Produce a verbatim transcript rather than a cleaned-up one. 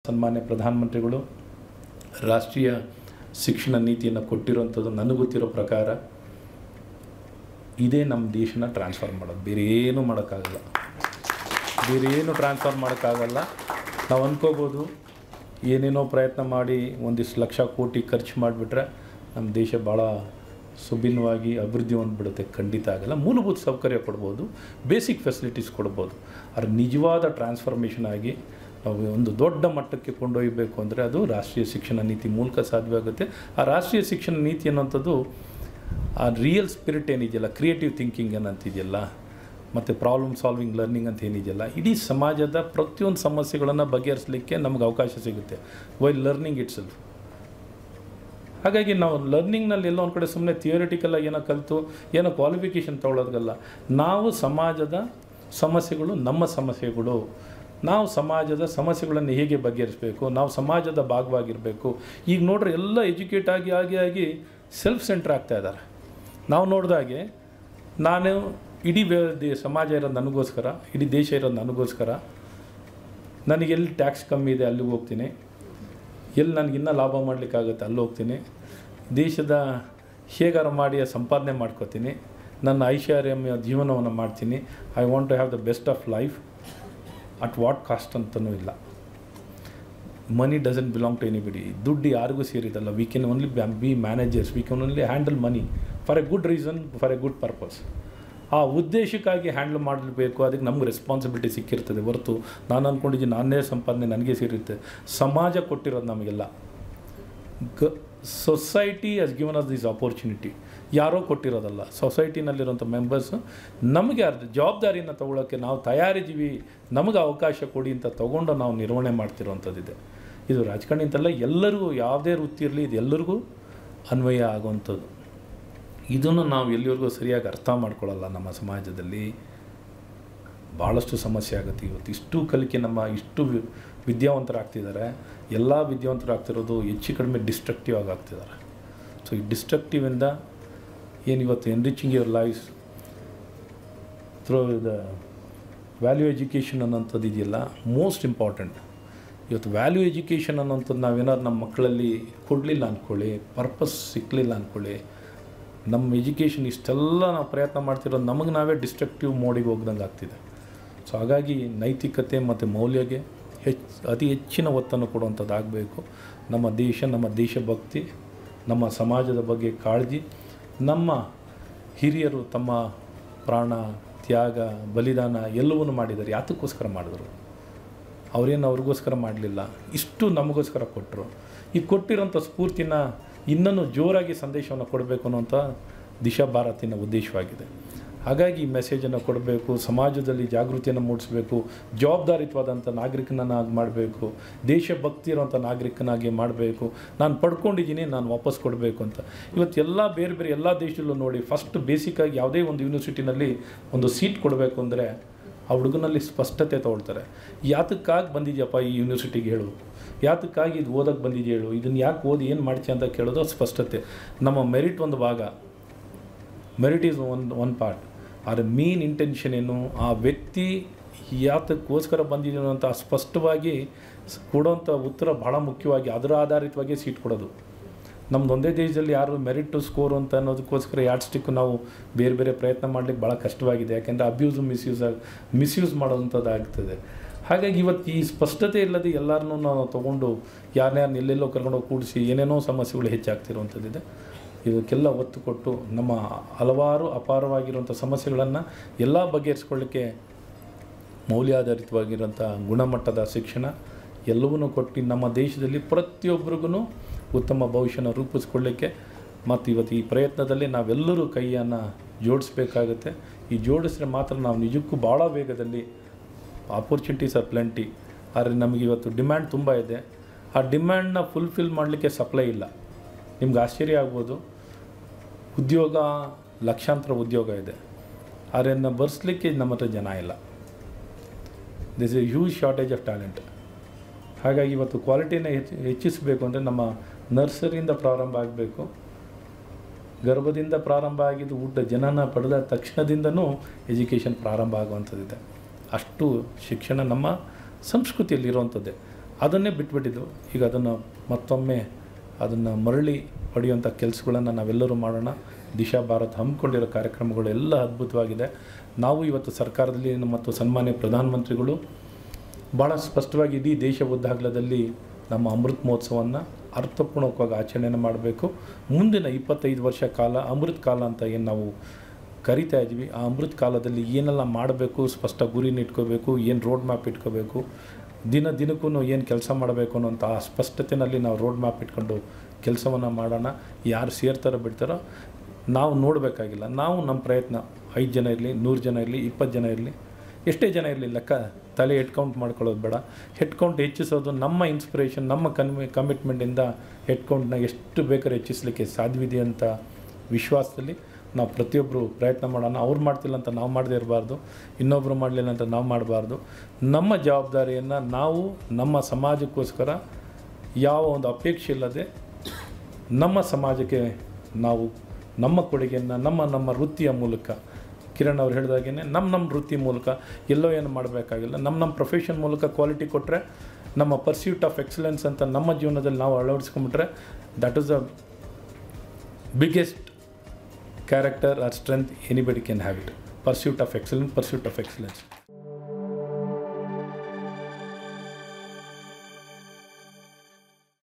ಸನ್ಮಾನ್ಯ ಪ್ರಧಾನಮಂತ್ರಿಗಳು ರಾಷ್ಟ್ರೀಯ ಶಿಕ್ಷಣ ನೀತಿಯನ್ನು ಕೊಟ್ಟಿರುವಂಥದ್ದು ನನಗೆ ಗೊತ್ತಿರೋ ಪ್ರಕಾರ ಇದೇ ನಮ್ಮ ದೇಶನ ಟ್ರಾನ್ಸ್ಫರ್ ಮಾಡೋದು. ಬೇರೆ ಏನೂ ಮಾಡೋಕ್ಕಾಗಲ್ಲ, ಬೇರೆ ಏನು ಟ್ರಾನ್ಸ್ಫರ್ ಮಾಡೋಕ್ಕಾಗಲ್ಲ. ನಾವು ಅಂದ್ಕೋಬೋದು ಏನೇನೋ ಪ್ರಯತ್ನ ಮಾಡಿ ಒಂದಿಷ್ಟು ಲಕ್ಷ ಕೋಟಿ ಖರ್ಚು ಮಾಡಿಬಿಟ್ರೆ ನಮ್ಮ ದೇಶ ಭಾಳ ಸುಭಿನ್ನವಾಗಿ ಅಭಿವೃದ್ಧಿ ಹೊಂದ್ಬಿಡುತ್ತೆ. ಖಂಡಿತ ಆಗಲ್ಲ. ಮೂಲಭೂತ ಸೌಕರ್ಯ ಕೊಡ್ಬೋದು, ಬೇಸಿಕ್ ಫೆಸಿಲಿಟೀಸ್ ಕೊಡ್ಬೋದು. ಆದರೆ ನಿಜವಾದ ಟ್ರಾನ್ಸ್ಫಾರ್ಮೇಷನ್ ಆಗಿ ನಾವು ಒಂದು ದೊಡ್ಡ ಮಟ್ಟಕ್ಕೆ ಕೊಂಡೊಯ್ಯಬೇಕು ಅಂದರೆ ಅದು ರಾಷ್ಟ್ರೀಯ ಶಿಕ್ಷಣ ನೀತಿ ಮೂಲಕ ಸಾಧ್ಯವಾಗುತ್ತೆ. ಆ ರಾಷ್ಟ್ರೀಯ ಶಿಕ್ಷಣ ನೀತಿ ಅನ್ನೋಂಥದ್ದು ಆ ರಿಯಲ್ ಸ್ಪಿರಿಟ್ ಏನಿದೆಯಲ್ಲ, ಕ್ರಿಯೇಟಿವ್ ಥಿಂಕಿಂಗ್ ಏನಂತಿದೆಯಲ್ಲ, ಮತ್ತು ಪ್ರಾಬ್ಲಮ್ ಸಾಲ್ವಿಂಗ್ ಲರ್ನಿಂಗ್ ಅಂತ ಏನಿದೆಯಲ್ಲ, ಇಡೀ ಸಮಾಜದ ಪ್ರತಿಯೊಂದು ಸಮಸ್ಯೆಗಳನ್ನು ಬಗೆಹರಿಸಲಿಕ್ಕೆ ನಮ್ಗೆ ಅವಕಾಶ ಸಿಗುತ್ತೆ ವೈಲ್ ಲರ್ನಿಂಗ್ ಇಟ್ ಸೆಲ್ಫ್. ಹಾಗಾಗಿ ನಾವು ಲರ್ನಿಂಗ್ನಲ್ಲಿ ಎಲ್ಲೋ ಒಂದು ಕಡೆ ಸುಮ್ಮನೆ ಥಿಯರಿಟಿಕಲಾಗಿ ಏನೋ ಕಲಿತು ಏನೋ ಕ್ವಾಲಿಫಿಕೇಷನ್ ತೊಗೊಳೋದಲ್ಲ. ನಾವು ಸಮಾಜದ ಸಮಸ್ಯೆಗಳು ನಮ್ಮ ಸಮಸ್ಯೆಗಳು, ನಾವು ಸಮಾಜದ ಸಮಸ್ಯೆಗಳನ್ನು ಹೇಗೆ ಬಗೆಹರಿಸಬೇಕು, ನಾವು ಸಮಾಜದ ಭಾಗವಾಗಿರಬೇಕು. ಈಗ ನೋಡ್ರಿ ಎಲ್ಲ ಎಜುಕೇಟ್ ಆಗಿ ಆಗಿ ಆಗಿ ಸೆಲ್ಫ್ ಸೆಂಟ್ರ್ ಆಗ್ತಾ ಇದ್ದಾರೆ. ನಾವು ನೋಡಿದಾಗೆ ನಾನು ಇಡೀ ದೇ ಸಮಾಜ ಇರೋದು ನನಗೋಸ್ಕರ, ಇಡೀ ದೇಶ ಇರೋದು ನನಗೋಸ್ಕರ. ನನಗೆ ಎಲ್ಲಿ ಟ್ಯಾಕ್ಸ್ ಕಮ್ಮಿ ಇದೆ ಅಲ್ಲಿಗೆ ಹೋಗ್ತೀನಿ, ಎಲ್ಲಿ ನನಗಿನ್ನೂ ಲಾಭ ಮಾಡಲಿಕ್ಕಾಗುತ್ತೆ ಅಲ್ಲಿ ಹೋಗ್ತೀನಿ, ದೇಶದ ಹೇಗಾರ ಮಾಡಿ ಸಂಪಾದನೆ ಮಾಡ್ಕೋತೀನಿ, ನನ್ನ ಐಷಾರಾಮ್ಯ ಜೀವನವನ್ನು ಮಾಡ್ತೀನಿ. I want to have the best of life at what cost ಅಂತಲೂ ಇಲ್ಲ. Money doesn't belong to anybody. ದುಡ್ಡು ಯಾರಿಗೂ ಸೇರಿದಲ್ಲ. We can only be managers, we can only handle money for a good reason, for a good purpose. ಆ ಉದ್ದೇಶಕ್ಕಾಗಿ handle ಮಾಡಬೇಕು. ಅದಕ್ಕೆ ನಮ್ಗೆ ರೆಸ್ಪಾನ್ಸಿಬಿಲಿಟಿ ಸಿಕ್ಕಿರ್ತದೆ ಹೊರತು ನಾನು ಅಂದ್ಕೊಂಡಿದ್ದೀನಿ ನಾನೇ ಸಂಪಾದನೆ ನನಗೆ ಸೇರಿರುತ್ತೆ. ಸಮಾಜ ಕೊಟ್ಟಿರೋದು ನಮಗೆಲ್ಲ. ಗ society has given us this opportunity. ಯಾರೋ ಕೊಟ್ಟಿರೋದಲ್ಲ, ಸೊಸೈಟಿನಲ್ಲಿರೋಂಥ ಮೆಂಬರ್ಸು ನಮಗೆ ಅರ್ಧ ಜವಾಬ್ದಾರಿನ ತೊಗೊಳೋಕ್ಕೆ ನಾವು ತಯಾರಿದ್ದೀವಿ, ನಮಗೆ ಅವಕಾಶ ಕೊಡಿ ಅಂತ ತೊಗೊಂಡು ನಾವು ನಿರ್ವಹಣೆ ಮಾಡ್ತಿರೋವಂಥದ್ದಿದೆ. ಇದು ರಾಜಕಾರಣಿ ಅಂತಲ್ಲ, ಎಲ್ಲರಿಗೂ ಯಾವುದೇ ವೃತ್ತಿ ಇರಲಿ ಇದು ಎಲ್ಲರಿಗೂ ಅನ್ವಯ ಆಗುವಂಥದ್ದು. ಇದನ್ನು ನಾವು ಎಲ್ಲಿವರೆಗೂ ಸರಿಯಾಗಿ ಅರ್ಥ ಮಾಡ್ಕೊಳ್ಳಲ್ಲ. ನಮ್ಮ ಸಮಾಜದಲ್ಲಿ ಭಾಳಷ್ಟು ಸಮಸ್ಯೆ ಆಗುತ್ತೆ. ಇವತ್ತು ಇಷ್ಟು ಕಲಿಕೆ ನಮ್ಮ ಇಷ್ಟು ವಿದ್ಯಾವಂತರಾಗ್ತಿದ್ದಾರೆ. ಎಲ್ಲ ವಿದ್ಯಾವಂತರು ಆಗ್ತಿರೋದು ಹೆಚ್ಚು ಕಡಿಮೆ ಡಿಸ್ಟ್ರಕ್ಟಿವ್ ಆಗಿ ಆಗ್ತಿದ್ದಾರೆ. ಸೊ ಈ ಡಿಸ್ಟ್ರಕ್ಟಿವಿಂದ ಏನು ಇವತ್ತು enriching your lives through the value education ಅನ್ನೋಂಥದ್ದು ಇದೆಯಲ್ಲ, ಮೋಸ್ಟ್ ಇಂಪಾರ್ಟೆಂಟ್. ಇವತ್ತು ವ್ಯಾಲ್ಯೂ ಎಜುಕೇಷನ್ ಅನ್ನೋಂಥದ್ದು ನಾವೇನಾದ್ರು ನಮ್ಮ ಮಕ್ಕಳಲ್ಲಿ ಕೊಡಲಿಲ್ಲ ಅಂದ್ಕೊಳ್ಳಿ, ಪರ್ಪಸ್ ಸಿಕ್ಕಲಿಲ್ಲ ಅಂದ್ಕೊಳ್ಳಿ, ನಮ್ಮ ಎಜುಕೇಷನ್ ಇಷ್ಟೆಲ್ಲ ನಾವು ಪ್ರಯತ್ನ ಮಾಡ್ತಿರೋದು ನಮಗೆ ನಾವೇ ಡಿಸ್ಟ್ರಕ್ಟಿವ್ ಮೋಡಿಗೆ ಹೋಗ್ದಂಗೆ ಆಗ್ತಿದೆ. ಸೊ ಹಾಗಾಗಿ ನೈತಿಕತೆ ಮತ್ತು ಮೌಲ್ಯಗೆ ಹೆಚ್ಚು ಅತಿ ಹೆಚ್ಚಿನ ಒತ್ತನ್ನು ಕೊಡುವಂಥದ್ದಾಗಬೇಕು. ನಮ್ಮ ದೇಶ, ನಮ್ಮ ದೇಶಭಕ್ತಿ, ನಮ್ಮ ಸಮಾಜದ ಬಗ್ಗೆ ಕಾಳಜಿ. ನಮ್ಮ ಹಿರಿಯರು ತಮ್ಮ ಪ್ರಾಣ ತ್ಯಾಗ ಬಲಿದಾನ ಎಲ್ಲವನ್ನೂ ಮಾಡಿದ್ದಾರೆ. ಯಾತಕ್ಕೋಸ್ಕರ ಮಾಡಿದ್ರು? ಅವರೇನು ಅವ್ರಿಗೋಸ್ಕರ ಮಾಡಲಿಲ್ಲ, ಇಷ್ಟು ನಮಗೋಸ್ಕರ ಕೊಟ್ಟರು. ಈ ಕೊಟ್ಟಿರೋಂಥ ಸ್ಫೂರ್ತಿನ ಇನ್ನೂ ಜೋರಾಗಿ ಸಂದೇಶವನ್ನು ಕೊಡಬೇಕು ಅನ್ನೋಂಥ ದಿಶಾ ಭಾರತಿನ ಉದ್ದೇಶವಾಗಿದೆ. ಹಾಗಾಗಿ ಈ ಮೆಸೇಜನ್ನು ಕೊಡಬೇಕು, ಸಮಾಜದಲ್ಲಿ ಜಾಗೃತಿಯನ್ನು ಮೂಡಿಸಬೇಕು, ಜವಾಬ್ದಾರಿತ್ವಾದಂಥ ನಾಗರಿಕನಾಗಿ ಮಾಡಬೇಕು, ದೇಶಭಕ್ತಿ ಇರೋಂಥ ನಾಗರಿಕನಾಗಿ ಮಾಡಬೇಕು. ನಾನು ಪಡ್ಕೊಂಡಿದ್ದೀನಿ, ನಾನು ವಾಪಸ್ ಕೊಡಬೇಕು ಅಂತ. ಇವತ್ತು ಎಲ್ಲ ಬೇರೆ ಬೇರೆ ಎಲ್ಲ ದೇಶದಲ್ಲೂ ನೋಡಿ, ಫಸ್ಟ್ ಬೇಸಿಕ್ಕಾಗಿ ಯಾವುದೇ ಒಂದು ಯೂನಿವರ್ಸಿಟಿನಲ್ಲಿ ಒಂದು ಸೀಟ್ ಕೊಡಬೇಕು ಅಂದರೆ ಆ ಹುಡುಗನಲ್ಲಿ ಸ್ಪಷ್ಟತೆ ತೊಗೊಳ್ತಾರೆ. ಯಾತಕ್ಕಾಗಿ ಬಂದಿದೆಯಪ್ಪ ಈ ಯೂನಿವರ್ಸಿಟಿಗೆ ಹೇಳು, ಯಾತಕ್ಕಾಗಿ ಇದು ಓದೋಕ್ಕೆ ಬಂದಿದೆಯಾ ಹೇಳು, ಇದನ್ನು ಯಾಕೆ ಓದಿ ಏನು ಮಾಡ್ತೀಯ ಅಂತ ಕೇಳೋದು ಸ್ಪಷ್ಟತೆ. ನಮ್ಮ ಮೆರಿಟ್ ಒಂದು ಭಾಗ, merit is one one part. ಆದರೆ ಮೇನ್ ಇಂಟೆನ್ಷನ್ ಏನು, ಆ ವ್ಯಕ್ತಿ ಯಾತಕ್ಕೋಸ್ಕರ ಬಂದಿದ್ದೀನೋ ಅಂತ ಸ್ಪಷ್ಟವಾಗಿ ಕೊಡೋಂಥ ಉತ್ತರ ಭಾಳ ಮುಖ್ಯವಾಗಿ ಅದರ ಆಧಾರಿತವಾಗಿ ಸೀಟ್ ಕೊಡೋದು. ನಮ್ಮದು ಒಂದೇ ದೇಶದಲ್ಲಿ ಯಾರು ಮೆರಿಟು ಸ್ಕೋರು ಅಂತ ಅನ್ನೋದಕ್ಕೋಸ್ಕರ ಯಾರ್ಡ್ ಸ್ಟಿಕ್ಕು ನಾವು ಬೇರೆ ಬೇರೆ ಪ್ರಯತ್ನ ಮಾಡಲಿಕ್ಕೆ ಭಾಳ ಕಷ್ಟವಾಗಿದೆ. ಯಾಕೆಂದರೆ ಅಬ್ಯೂಸು ಮಿಸ್ಯೂಸ್ ಆಗಿ ಮಿಸ್ಯೂಸ್ ಮಾಡೋವಂಥದ್ದಾಗ್ತದೆ. ಹಾಗಾಗಿ ಇವತ್ತು ಈ ಸ್ಪಷ್ಟತೆ ಇಲ್ಲದೆ ಎಲ್ಲರನ್ನೂ ನಾವು ತೊಗೊಂಡು ಯಾರ್ಯಾರನ್ನ ಎಲ್ಲೆಲ್ಲೋ ಕರ್ಕೊಂಡೋಗಿ ಕೂಡಿಸಿ ಏನೇನೋ ಸಮಸ್ಯೆಗಳು ಹೆಚ್ಚಾಗ್ತಿರುವಂಥದ್ದಿದೆ. ಇದಕ್ಕೆಲ್ಲ ಒತ್ತು ಕೊಟ್ಟು ನಮ್ಮ ಹಲವಾರು ಅಪಾರವಾಗಿರುವಂಥ ಸಮಸ್ಯೆಗಳನ್ನು ಎಲ್ಲ ಬಗೆಹರಿಸ್ಕೊಳ್ಳಿಕ್ಕೆ ಮೌಲ್ಯಾಧಾರಿತವಾಗಿರುವಂಥ ಗುಣಮಟ್ಟದ ಶಿಕ್ಷಣ ಎಲ್ಲವನ್ನೂ ಕೊಟ್ಟು ನಮ್ಮ ದೇಶದಲ್ಲಿ ಪ್ರತಿಯೊಬ್ಬರಿಗೂ ಉತ್ತಮ ಭವಿಷ್ಯನ ರೂಪಿಸ್ಕೊಳ್ಳಿಕ್ಕೆ ಮತ್ತು ಇವತ್ತು ಈ ಪ್ರಯತ್ನದಲ್ಲಿ ನಾವೆಲ್ಲರೂ ಕೈಯನ್ನು ಜೋಡಿಸ್ಬೇಕಾಗತ್ತೆ. ಈ ಜೋಡಿಸಿದ್ರೆ ಮಾತ್ರ ನಾವು ನಿಜಕ್ಕೂ ಭಾಳ ವೇಗದಲ್ಲಿ ಆಪರ್ಚುನಿಟೀಸ್ ಆರ್ ಪ್ಲೆಂಟಿ. ಆದರೆ ನಮಗೆ ಇವತ್ತು ಡಿಮ್ಯಾಂಡ್ ತುಂಬ ಇದೆ. ಆ ಡಿಮ್ಯಾಂಡನ್ನ ಫುಲ್ಫಿಲ್ ಮಾಡಲಿಕ್ಕೆ ಸಪ್ಲೈ ಇಲ್ಲ. ನಿಮ್ಗೆ ಆಶ್ಚರ್ಯ ಆಗ್ಬೋದು, ಉದ್ಯೋಗ ಲಕ್ಷಾಂತರ ಉದ್ಯೋಗ ಇದೆ, ಆದರೆ ಅದನ್ನು ಬರ್ಸ್ಲಿಕ್ಕೆ ನಮ್ಮ ಹತ್ರ ಜನ ಇಲ್ಲ. This a huge shortage of talent. ಹಾಗಾಗಿ ಇವತ್ತು ಕ್ವಾಲಿಟಿನ ಹೆಚ್ಚು ಹೆಚ್ಚಿಸಬೇಕು ಅಂದರೆ ನಮ್ಮ ನರ್ಸರಿಯಿಂದ ಪ್ರಾರಂಭ ಆಗಬೇಕು. ಗರ್ಭದಿಂದ ಪ್ರಾರಂಭ ಆಗಿದ್ದು ಊಟ ಜನನ ಪಡೆದ ತಕ್ಷಣದಿಂದನೂ ಎಜುಕೇಷನ್ ಪ್ರಾರಂಭ ಆಗುವಂಥದ್ದಿದೆ. ಅಷ್ಟು ಶಿಕ್ಷಣ ನಮ್ಮ ಸಂಸ್ಕೃತಿಯಲ್ಲಿರುವಂಥದ್ದೇ. ಅದನ್ನೇ ಬಿಟ್ಬಿಟ್ಟಿದ್ದು. ಈಗ ಅದನ್ನು ಮತ್ತೊಮ್ಮೆ ಅದನ್ನು ಮರಳಿ ಪಡೆಯುವಂಥ ಕೆಲಸಗಳನ್ನು ನಾವೆಲ್ಲರೂ ಮಾಡೋಣ. ದಿಶಾ ಭಾರತ್ ಹಮ್ಮಿಕೊಂಡಿರೋ ಕಾರ್ಯಕ್ರಮಗಳು ಎಲ್ಲ ಅದ್ಭುತವಾಗಿದೆ. ನಾವು ಇವತ್ತು ಸರ್ಕಾರದಲ್ಲಿ ಮತ್ತು ಸನ್ಮಾನ್ಯ ಪ್ರಧಾನಮಂತ್ರಿಗಳು ಭಾಳ ಸ್ಪಷ್ಟವಾಗಿ ಇಡೀ ದೇಶ ಉದ್ದಾಗಲದಲ್ಲಿ ನಮ್ಮ ಅಮೃತ್ ಮಹೋತ್ಸವವನ್ನು ಅರ್ಥಪೂರ್ಣಕವಾಗಿ ಆಚರಣೆಯನ್ನು ಮಾಡಬೇಕು. ಮುಂದಿನ ಇಪ್ಪತ್ತೈದು ವರ್ಷ ಕಾಲ ಅಮೃತ್ ಕಾಲ ಅಂತ ಏನು ನಾವು ಕರಿತಾ ಇದ್ವಿ, ಆ ಅಮೃತ್ ಕಾಲದಲ್ಲಿ ಏನೆಲ್ಲ ಮಾಡಬೇಕು, ಸ್ಪಷ್ಟ ಗುರಿನ ಇಟ್ಕೋಬೇಕು, ಏನು ರೋಡ್ ಮ್ಯಾಪ್ ಇಟ್ಕೋಬೇಕು, ದಿನ ದಿನಕ್ಕೂ ಏನು ಕೆಲಸ ಮಾಡಬೇಕು ಅನ್ನೋಂಥ ಆ ಸ್ಪಷ್ಟತೆಯಲ್ಲಿ ನಾವು ರೋಡ್ ಮ್ಯಾಪ್ ಇಟ್ಕೊಂಡು ಕೆಲಸವನ್ನು ಮಾಡೋಣ. ಯಾರು ಸೇರ್ತಾರೋ ಬಿಡ್ತಾರೋ ನಾವು ನೋಡಬೇಕಾಗಿಲ್ಲ. ನಾವು ನಮ್ಮ ಪ್ರಯತ್ನ ಐದು ಜನ ಇರಲಿ, ನೂರು ಜನ ಇರಲಿ, ಇಪ್ಪತ್ತು ಜನ ಇರಲಿ, ಎಷ್ಟೇ ಜನ ಇರಲಿ, ಲೆಕ್ಕ ತಲೆ ಹೆಡ್ ಕೌಂಟ್ ಮಾಡ್ಕೊಳ್ಳೋದು ಬೇಡ. ಹೆಡ್ ಕೌಂಟ್ ಹೆಚ್ಚಿಸೋದು ನಮ್ಮ ಇನ್ಸ್ಪಿರೇಷನ್, ನಮ್ಮ ಕನ್ಮಿ ಕಮಿಟ್ಮೆಂಟಿಂದ ಹೆಡ್ ಕೌಂಟ್ನ ಎಷ್ಟು ಬೇಕಾದ್ರೆ ಹೆಚ್ಚಿಸಲಿಕ್ಕೆ ಸಾಧ್ಯವಿದೆ ಅಂತ ವಿಶ್ವಾಸದಲ್ಲಿ ನಾವು ಪ್ರತಿಯೊಬ್ಬರು ಪ್ರಯತ್ನ ಮಾಡೋಣ. ಅವ್ರು ಮಾಡ್ತಿಲ್ಲ ಅಂತ ನಾವು ಮಾಡದೇ ಇರಬಾರ್ದು, ಇನ್ನೊಬ್ಬರು ಮಾಡಲಿಲ್ಲ ಅಂತ ನಾವು ಮಾಡಬಾರ್ದು. ನಮ್ಮ ಜವಾಬ್ದಾರಿಯನ್ನು ನಾವು ನಮ್ಮ ಸಮಾಜಕ್ಕೋಸ್ಕರ ಯಾವ ಒಂದು ಅಪೇಕ್ಷೆ ಇಲ್ಲದೆ ನಮ್ಮ ಸಮಾಜಕ್ಕೆ ನಾವು ನಮ್ಮ ಕೊಡುಗೆಯನ್ನು ನಮ್ಮ ನಮ್ಮ ವೃತ್ತಿಯ ಮೂಲಕ, ಕಿರಣ್ ಅವ್ರು ಹೇಳಿದಾಗೇ ನಮ್ಮ ನಮ್ಮ ವೃತ್ತಿ ಮೂಲಕ ಎಲ್ಲೋ ಏನು ಮಾಡಬೇಕಾಗಿಲ್ಲ, ನಮ್ಮ ನಮ್ಮ ಪ್ರೊಫೆಷನ್ ಮೂಲಕ ಕ್ವಾಲಿಟಿ ಕೊಟ್ಟರೆ, ನಮ್ಮ ಪರ್ಸ್ಯೂಟ್ ಆಫ್ ಎಕ್ಸಲೆನ್ಸ್ ಅಂತ ನಮ್ಮ ಜೀವನದಲ್ಲಿ ನಾವು ಅಳವಡಿಸ್ಕೊಂಬಿಟ್ರೆ, that is the biggest character or strength anybody can have it. Pursuit of excellence, pursuit of excellence.